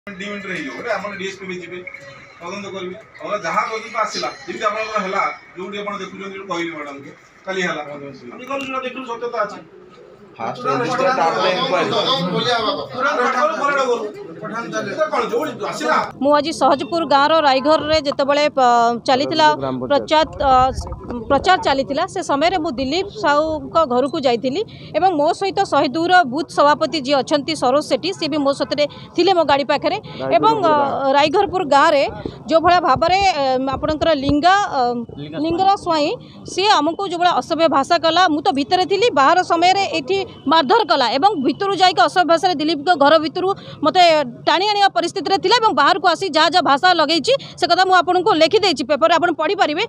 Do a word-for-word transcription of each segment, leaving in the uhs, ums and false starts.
D minute रे हम DSP भी जीवे तदंत करेंगे और जहाँ तदंत आसला जमी आप जो देखुं कहली मैडम को काली है देखु सत्यता अच्छी मु आज सहजपुर गाँव रायघर रे जितेबाला चलीथिला प्रचार प्रचार चलीथिला से समय मु दिलीप साहू को घर को जाइथिली एवं मो सहित शहे दूर बूथ सभापति जी अच्छा सरोज सेठी सी भी मो सहित थिले मो गाड़ी पाखे एवं रायघरपुर गाँव रे जो भाया भाव में आपणकर लिंगा लिंगरा स्वाई सी आमको जो भाया असभ्य भाषा कला मु तो भितर थी बाहर समय ये मारधर कला एवं भितर जाइए असभ्य भाषा दिलीप को घर भितर मत टाणी आने परिस्थिति थी बाहर को आसी जहाँ जहाँ भाषा लगे से कथा मुझे लिखिदे पेपर आप पढ़ी पारे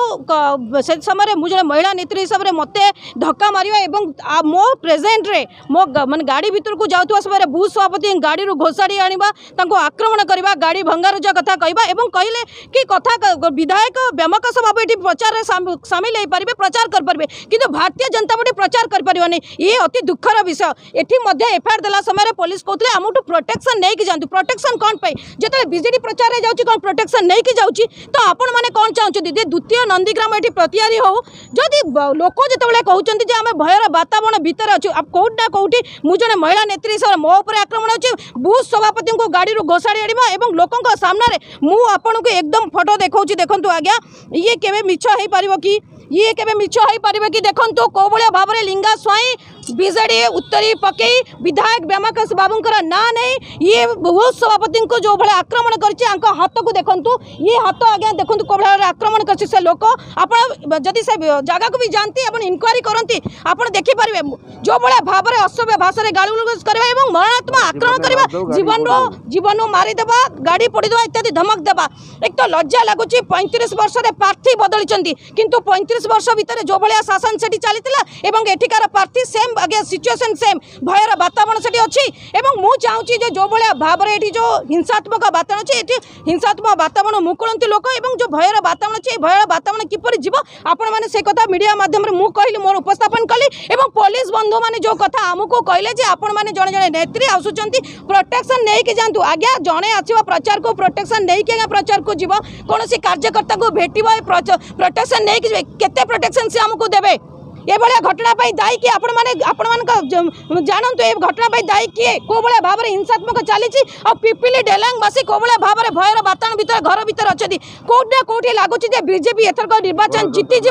आउ से समय मुझे महिला नेत्री हिसाब से मत धक्का मारे मो प्रेजेंट रे मो मान गाड़ी भितर को जाऊा समय बूथ सभापति गाड़ी घोषाड़ी आना आक्रमण करवा गाड़ी भंगारुजा कथा कहवा और कहले कि कथा विधायक व्यामकाश बाबू ये प्रचार सामिल हो पारे प्रचार करेंगे किंतु भारतीय जनता पार्टी प्रचार कर ये अति दुखर विषय एटी एफआईआर देला समय पुलिस कहते आमठू प्रोटेक्शन नहीं जातु प्रोटेक्शन कौन पे जो बीजेडी प्रचार में जाऊँगी कौन प्रोटेक्शन नहीं जाऊँगी तो आपण मैंने कौन चाहते द्वितीय नंदीग्राम ये प्रतियारी हो जदि लोक जो कहते आम भयर वातावरण भितर अच्छे कौट ना कौटी मुझे महिला नेत्री हिसाब मो उपर आक्रमण अच्छे बूथ सभापति को गाड़ी घोषाड़ी आना और लोकों सामने मुझे एकदम फोटो देखा देखु आज्ञा ये केवे मिछ हो पार कि ये केवे मिछ हो पार कि देखो कौ भाया भाव में लिंगा स्वाई बीजेडी उत्तरी पकई विधायक व्यामकाश बाबूंकर ना नहीं ये बूथ सभापति को जो भाया आक्रमण कर हाथ को देखु ये हाथ आज्ञा देखो कौ भाया आक्रमण कर लोक आप जदि से जगह को भी जानती आप इनक्वारी करती आप देखिपारे जो भाया भाव में असभ्य भाषा गाड़ी करवा और मरणात्मक आक्रमण करवा जीवन जीवन मारिदेवा गाड़ी पोड़ीदेवा इत्यादि धमक देवा एक तो लज्जा लगुच पैंतीस वर्ष प्रार्थी बदली किंतु पैंतीस वर्ष भितर जो भाया शासन से चली एठिकार प्रार्थी सेम आगे सिचुएशन सेम भयर वातावरण से अच्छी एवं मु चाहूँगी जो भाया भाव में ये जो हिंसात्मक वातावरण अच्छे ये हिंसात्मक वातावरण मुकुलती लोक और जो भयर वातावरण अच्छे भयर वातावरण किपर जीव आपण मैंने से कथा मीडिया माध्यम मु कहली मोर उपस्थापन कली एवं पुलिस बंधु मैंने जो कथा आमको कहले आपण मैंने जड़े जड़े नेत्री आसुंच प्रोटेक्शन नहीं कि जातु आज्ञा जड़े आसवा प्रचार को प्रोटेक्शन नहीं कि आज्ञा प्रचार को जीव कौन कार्यकर्ता को भेट प्रोटेक्शन नहीं कि केते प्रोटेक्शन से आमको देवे ये भाया घटना दायी किए आपण मैंने आपण मान जानतु ये घटना दायी किए कौ भाया भाव में हिंसात्मक चली पिपिली डेलांगवासी कौ भाया भाव में भयर वातावरण भितर घर भितर अच्छा कौट ना कौटी लगुच बीजेपी एथरक निर्वाचन जीतीज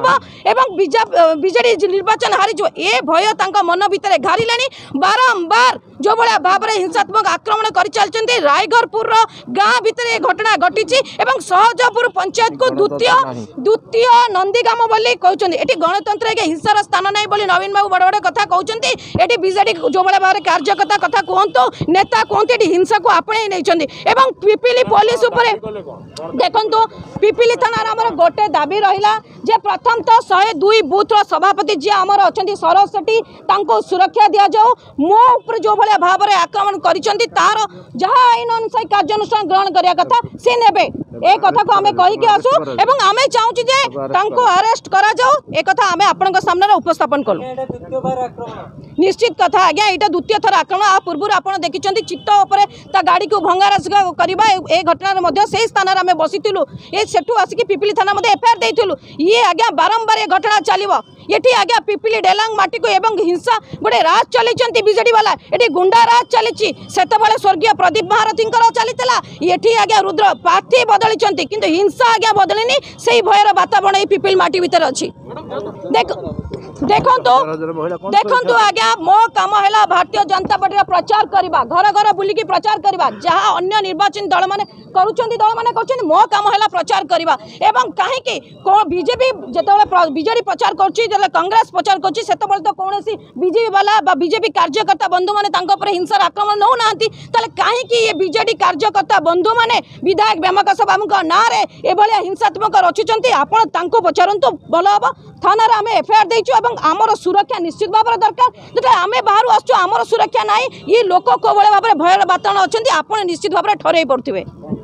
बीजेडी निर्वाचन हारीज ये भय मन भितर घारिला बारंबार जो भाया भाव में हिंसात्मक आक्रमण कर चलते रायघरपुर गाँ भितर ये घटना घटी सहजपुर पंचायत को द्वितीय द्वितीय नंदीग्राम बोली कहते ये गणतंत्र हिंसार स्थान नहीं बोली नवीन बाबू बड़ बड़ कथा कहते ये बीजेडी जो भाया भाव में कार्यकर्ता कथा कहतु नेता कहते हिंसा को आपणे नहीं पिपिली पुलिस देखु पिपिली थाना आम गोटे दाबी रहा जे प्रथम तो शहे दुई बूथर सभापति जी आमर अच्छा सरोज सेठी सुरक्षा दि जाओ मो उपर जो भाया भाव में आक्रमण कर तार जहाँ आईन अनुसार कार्यानुष्ठान ग्रहण करने कथा सी ने ए कथा को आमे कहीकि आसु एवं आमे चाहूँ जे तांको अरेस्ट करा जाओ ए कथा आमे आपनका सामने उपस्थापन कलु निश्चित कथा आज्ञा यहाँ द्वितीय थर आक्रमण आ पूर्व आप देखिं चित्त उपर ता गाड़ी को भंगाराज करवा ए घटना से स्थान आम बसीलु ये सेठू आसिक पिपिली थाना एफआईआर देलु ये आज्ञा बारंबार ये घटना चलो ये आज्ञा पिपिली डेलांग माटी को एवं हिंसा गोटे राज चली बीजेडी वाला ये गुंडा राज चली से स्वर्गीय प्रदीप महारथी चली ये आज्ञा रुद्र प्रार्थी बदली किंतु हिंसा आज्ञा बदलनी से भयर वातावरण ये पिपिल माटी भीतर अच्छी देख देखु देखु आज्ञा मो काम है भारतीय जनता पार्टी प्रचार करवा घर घर बुलिकी प्रचार करवा जहाँ अन्य निर्वाचन दल मैंने करुँच दल मैंने कर मो काम है प्रचार करवा एवं कहीं बीजेपी जो बीजेडी प्रचार कर कांग्रेस प्रचार कर तो कौन बीजेपी वाला बीजेपी कार्यकर्ता बंधु मैंने हिंसार आक्रमण नौ ना कहीं ये बीजेडी कार्यकर्ता बंधु मैंने विधायक व्यामकाश बाबू ना ये हिंसात्मक रचुंट आपड़ पचारतु भल हम थाना आम एफआईआर देचु आमर सुरक्षा निश्चित भाव में दरकार जो आम बाहर आसुर सुरक्षा ना ये लोक कौ भाया भाव में भयर वातावरण अच्छा आप निश्चित भाव में ठहर पड़े।